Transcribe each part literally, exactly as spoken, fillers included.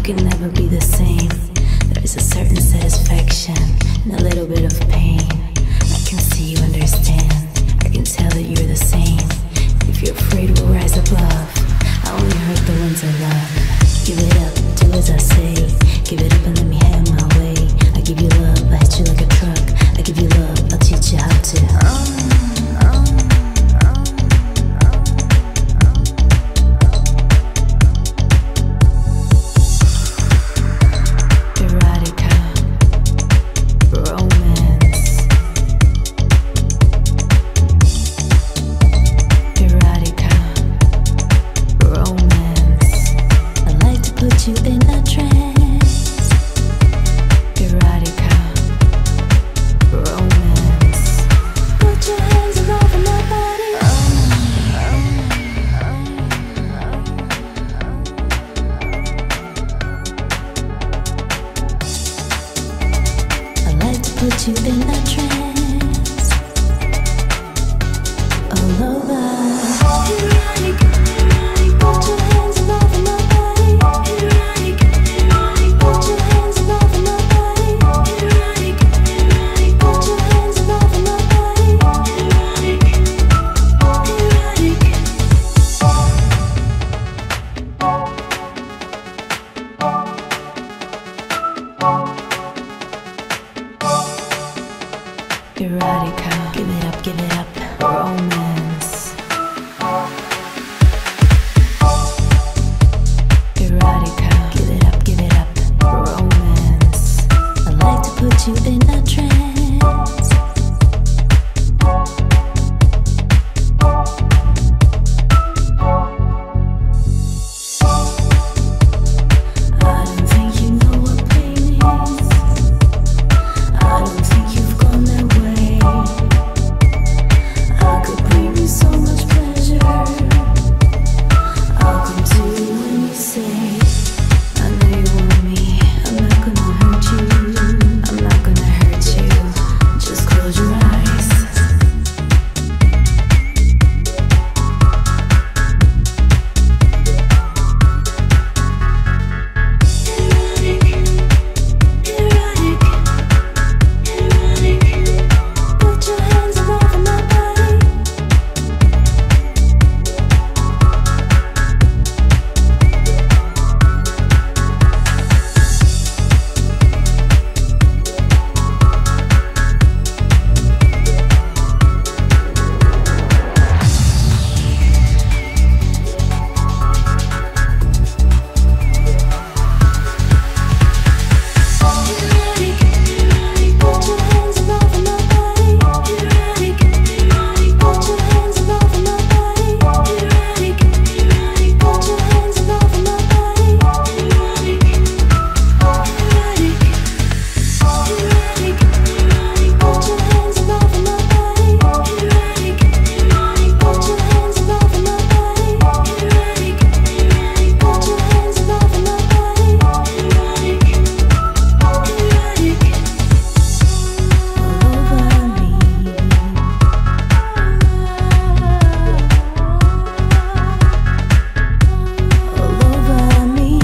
can never be the same. There is a certain satisfaction and a little bit of pain. I can see you understand. I can tell that you're the same. If you're afraid, we'll rise above. I only hurt the ones I love. Give it up, do as I say. Give it up and let me have my way. I give you love, I hit you like a truck. I give you love, I'll teach you how to. Put you in a trance, all over. Erotic, erotic, put your hands all over my body. Erotic, erotic, put your hands all over my body. Erotic, erotic, put your hands all over my body. Erotic, erotica, give it up, give it up, romance. Erotica, give it up, give it up, romance. I like to put you in a trance. I don't think you know what pain is. I don't think you've gone there. I could bring you so much pleasure. I'll come to you when you say, I know you want me. I'm not gonna hurt you. I'm not gonna hurt you. Just close your eyes. Erotic, erotic, erotic. Put your hands all over my body. Erotic, erotic, put your hands all over my body. Erotic, erotic, put your hands all over my body. Erotic, erotic, put your hands all over my body. Erotic, erotic, erotic, erotic, put your hands all over my body. Erotic, erotic, put your hands all over my body. Erotic, erotic, put your hands all over my body. Erotic, erotic, all over me. All over me.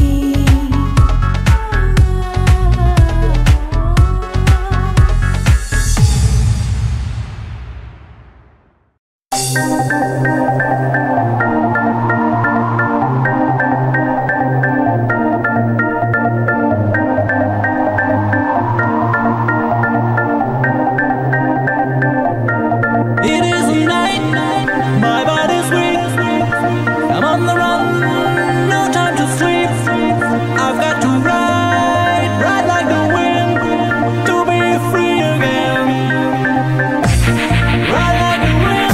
It is a night, my body's weak. I'm on the run, no time to sleep. I've got to ride, ride like the wind, to be free again. Ride like the wind.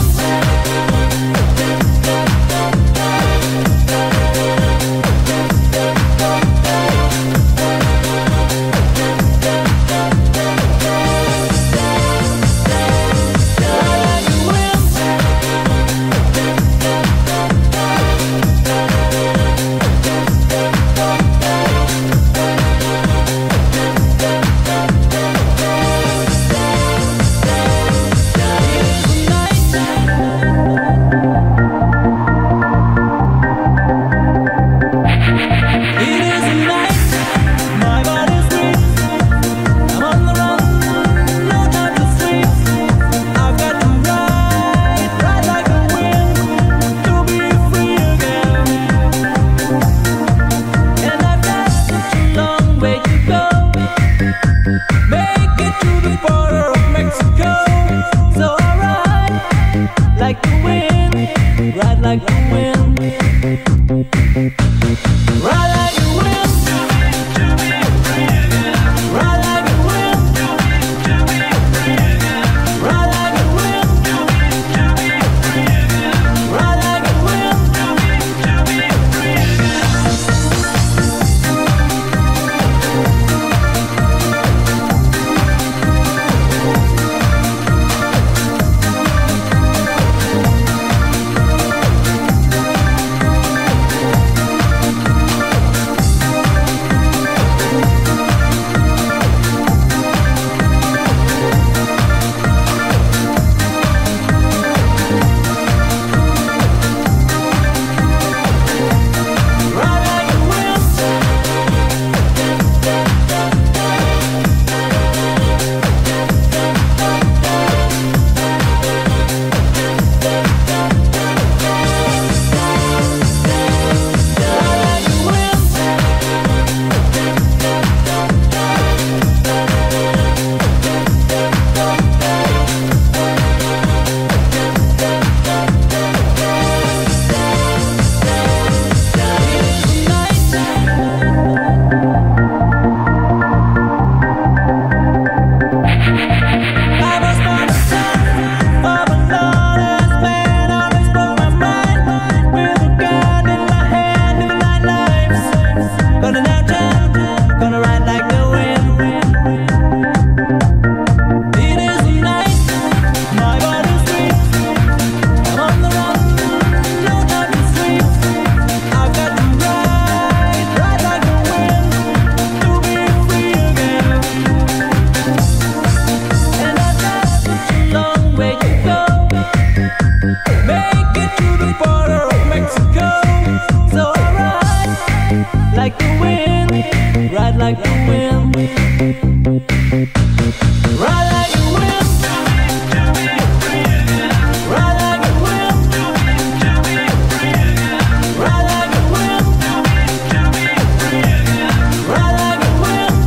Ride like the wind. Make it to the border of Mexico. So I ride like the wind, ride like the wind, ride like the wind, ride like the wind, ride like the wind, ride like the wind. Like the wind, ride like the wind, ride like the wind, ride like the wind, ride like the wind, ride like the wind.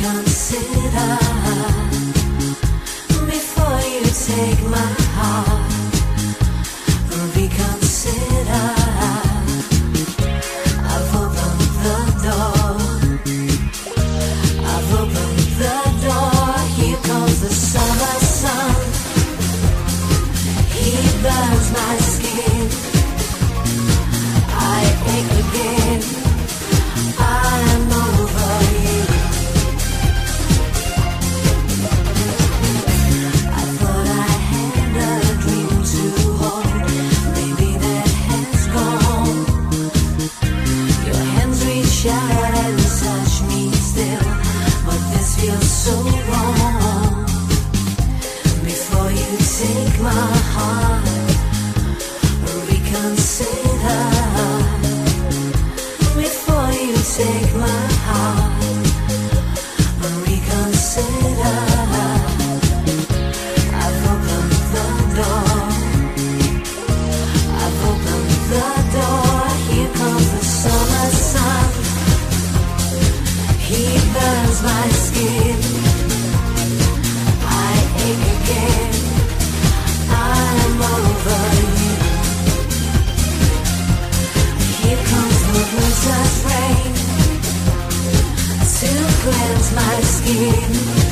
Reconsider before you take my heart. Reconsider. I've opened the door. I've opened the door. Here comes the summer sun. He burns my skin. I ache again. I'm over you. I thought I had a dream to hold. Maybe that has gone. Your hands reach out and touch me still, but this feels so wrong. Before you take my heart, reconsider. Before you take my heart, reconsider. I've opened the door. I've opened the door. Here comes the summer sun. He burns my skin. I ache again. I'm over you. Here comes the winter's rain to cleanse my skin.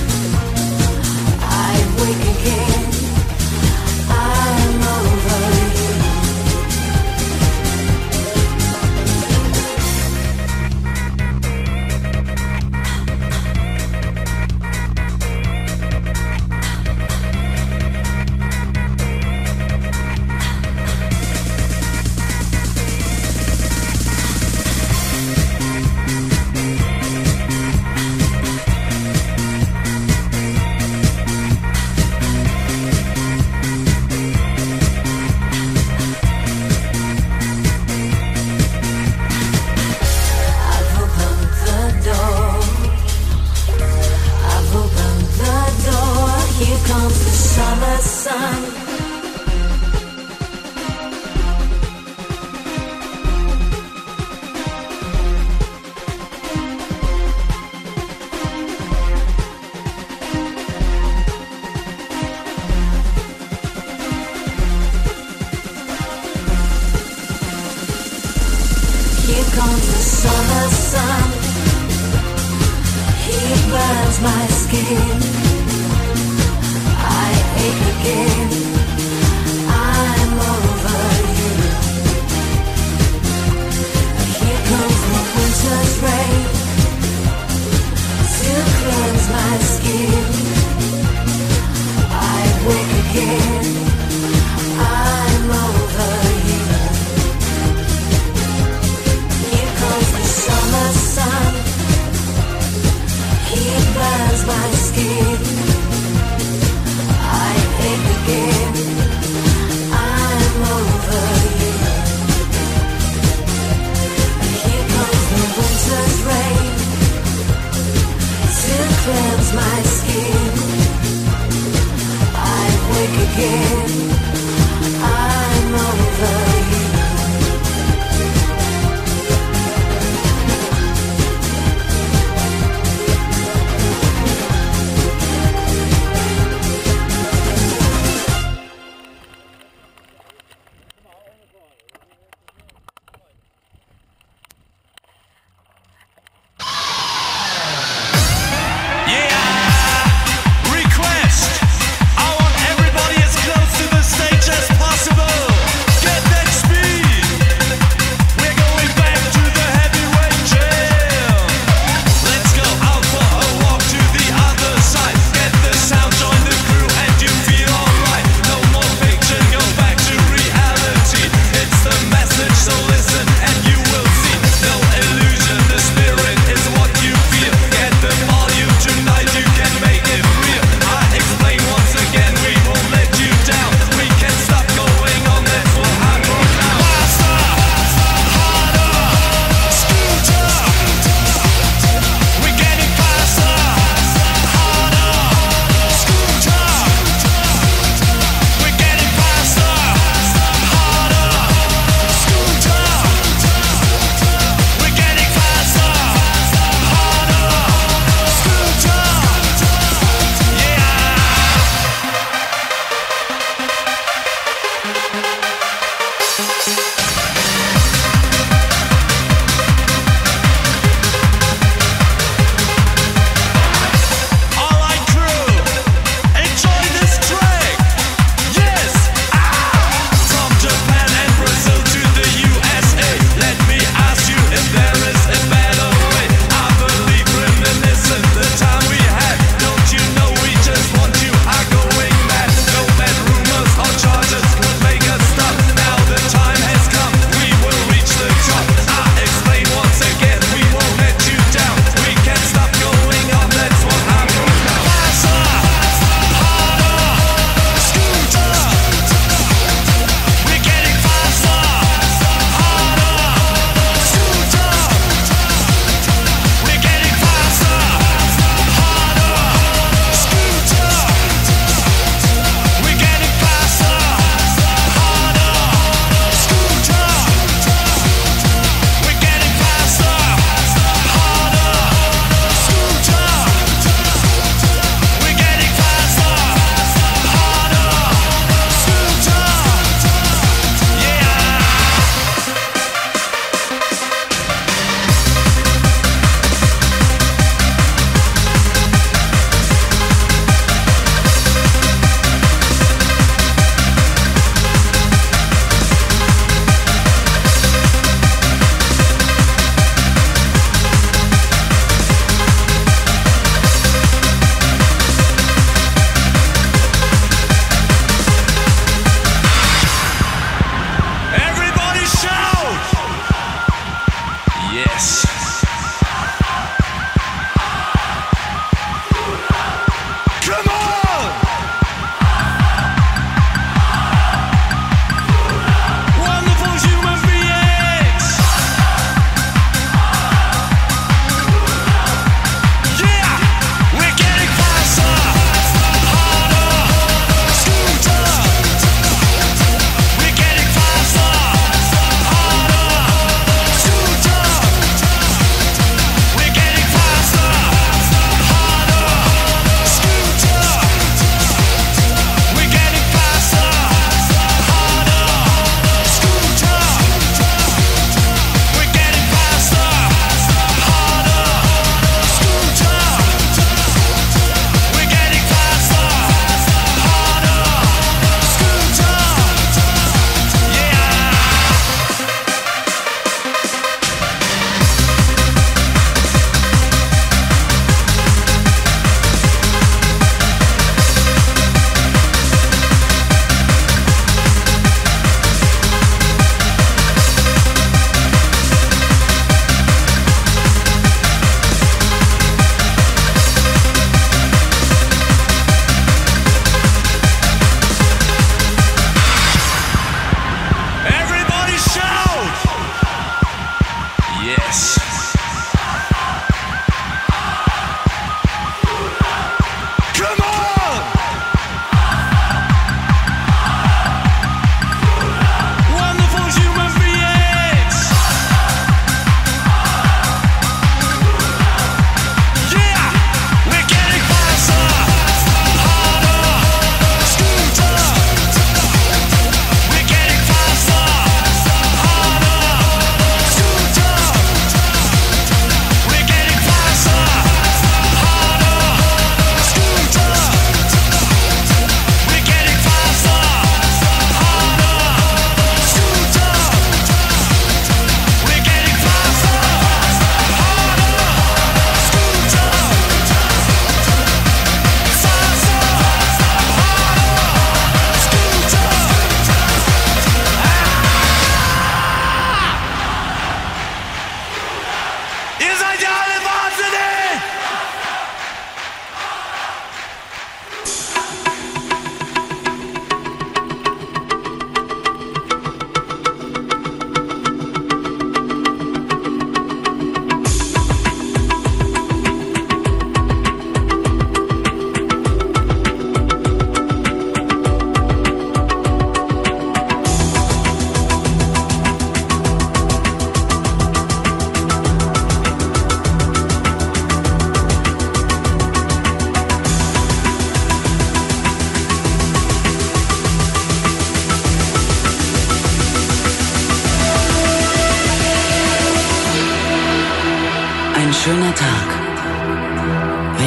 I wake again. I'm over you. I've opened the door. I've opened the door. Here comes the summer sun. Here comes the summer sun. He burns my skin. I ache again. I'm over you. Here comes the winter's rain to cleanse my skin. I wake again. I'm over you. Here comes the summer sun. He burns my skin. I ache again. I'm over you. Here comes the winter's rain to cleanse my skin. I wake again. I'm over you. Request. I want everybody as close to the stage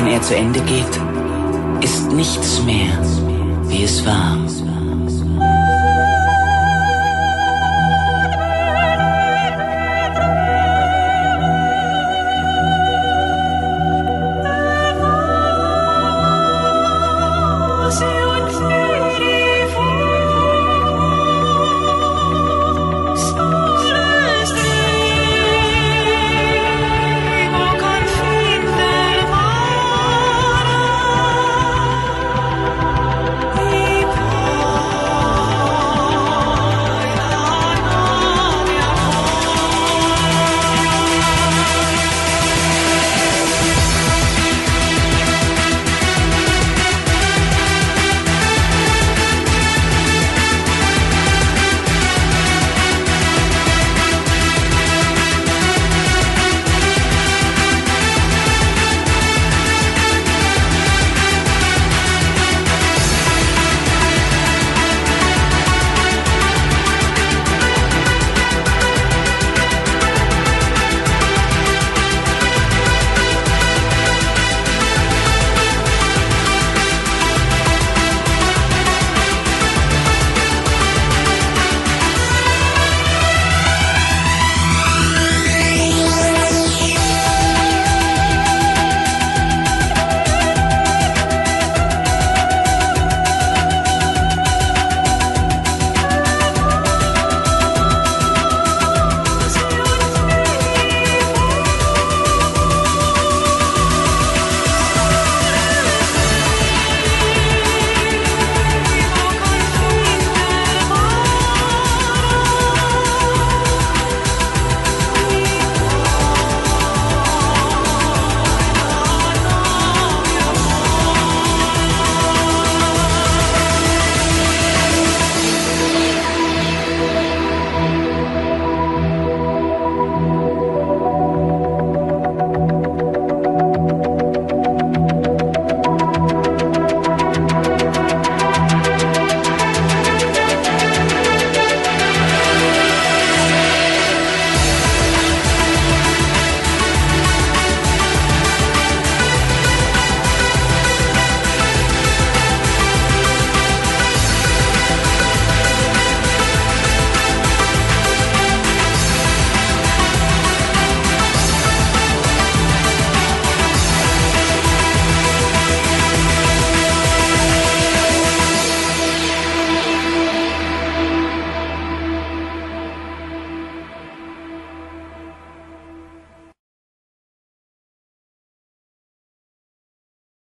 er zu Ende geht, ist nichts mehr, wie es war.